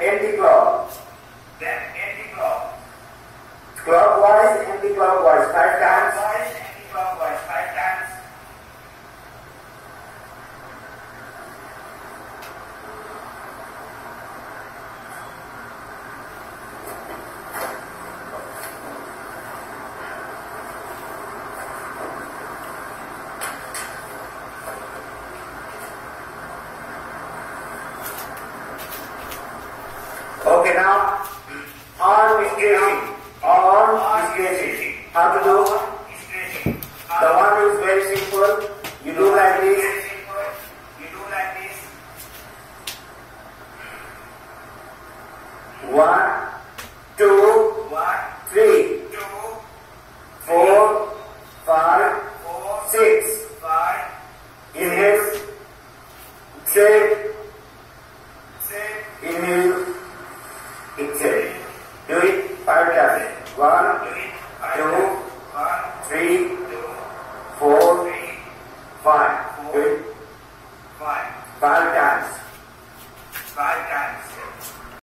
anti-clock. Then anti-clock. Clockwise, anti-clockwise 5 times. Clockwise, anti-clockwise 5 times. Okay, now arm stretching. Arm stretching. How to do? Stretching. The one is very simple. You do like this. Very simple. You do like this. 1, 2, 1, 3, 2, 4, 5, 4, 6. 5, Inhale, exhale,